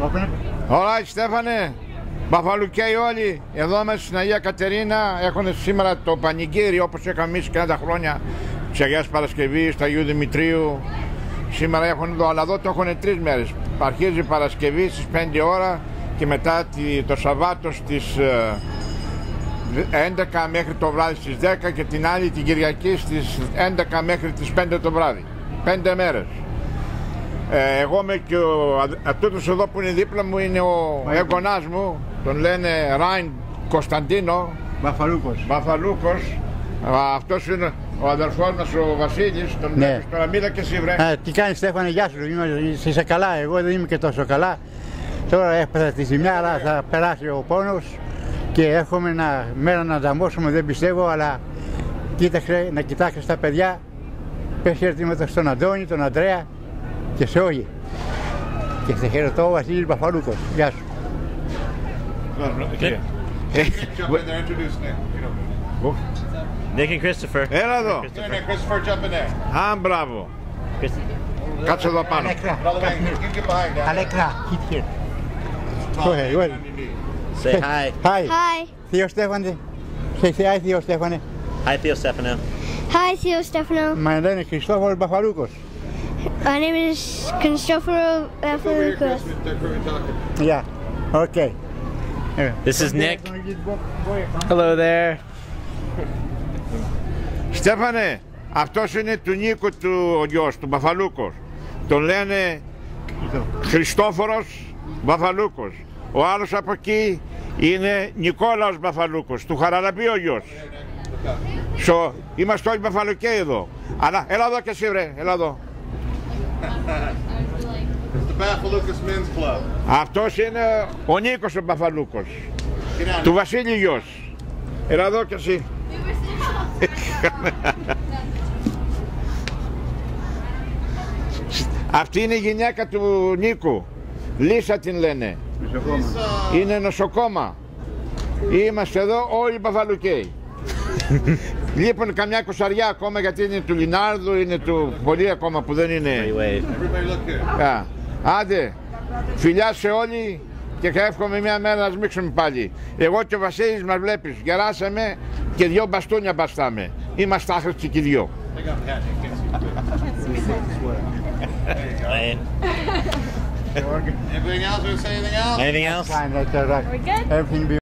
Ωραία, Στέφανε. Μπαφαλουκαίοι όλοι. Εδώ μέσα στην Αγία Κατερίνα έχουν σήμερα το πανηγύρι όπως είχαμε εμείς 30 χρόνια της Αγίας Παρασκευής, του Αγίου Δημητρίου. Σήμερα έχουν εδώ, αλλά εδώ το έχουν 3 μέρες. Αρχίζει η Παρασκευή στις 5 ώρα και μετά το Σαββάτο στις 11 μέχρι το βράδυ στις 10 και την άλλη την Κυριακή στις 11 μέχρι τις 5 το βράδυ. 5 μέρες. Εγώ είμαι και αυτός εδώ που είναι δίπλα μου είναι ο έγγονάς μου, τον λένε Ράιν Κωνσταντίνο Μπαφαλούκος. Αυτός είναι ο αδερφός μας ο Βασίλης, τον βλέπεις τώρα, μίλα και εσύ βρε. Τι κάνεις Στέφανε, γεια σου, είσαι καλά, εγώ δεν είμαι και τόσο καλά. Τώρα έπαθα τη ζημιά, αλλά θα περάσει ο πόνος και έχουμε μέρα να ανταμώσουμε, δεν πιστεύω, αλλά κοίταξε, να κοιτάξεις τα παιδιά, πες χαιρετήματα στον Αντώνη, τον Αντρέα και σε όλοι. Και σε χαιρετώ ο Βασίλης Μπαφαλούκος. Γεια σου. Nick and Christopher. Έλα εδώ. Α, μπράβο. Κάτσε εδώ πάνω. Αλέκρα, hit here. Go ahead, go ahead. Say hi. Hi. Hi. Theo Stefane. Say hi, Theo Stefane. Hi, Theo Stefano. Hi, Theo Stefano. My name is Christopher Μπαφαλούκος. My name is Christopher Bafalukos. Yeah, okay. This is Nick. Hello there. Στέφανε, αυτός είναι του Νίκου του γιος, του Μπαφαλούκος. Τον λένε Χριστόφορος Μπαφαλούκος. Ο άλλος από εκεί είναι Νικόλαος Μπαφαλούκος, του Χαραλαμπή ο γιος. Είμαστε όλοι Μπαφαλουκαίοι εδώ. Αλλά έλα εδώ και εσύ βρε, έλα εδώ. Αυτός είναι ο Νίκος ο Μπαφαλούκος, του Βασίλη γιος. Έλα εδώ και εσύ. Αυτή είναι η γυναίκα του Νίκου, Λίσα την λένε. Είναι νοσοκόμα. Είμαστε εδώ όλοι Μπαφαλουκαίοι. Λείπουν καμιά κοσαριά ακόμα γιατί είναι του Λινάρδου, είναι του πολύ ακόμα που δεν είναι. Άντε, φιλιά σε όλοι και εύχομαι μια μέρα να σμίξουμε πάλι. Εγώ και ο Βασίλης μας βλέπεις, γεράσαμε και 2 μπαστούνια μπαστάμε. Είμαστε άχρηστοι και 2. Anything else? Fine, that's all right. We're good? Everything be